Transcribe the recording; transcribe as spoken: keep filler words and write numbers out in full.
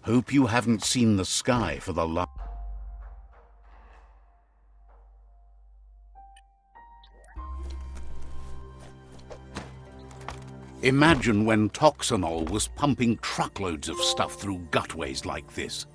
Hope you haven't seen the sky for the last... Imagine when Toxanol was pumping truckloads of stuff through gutways like this.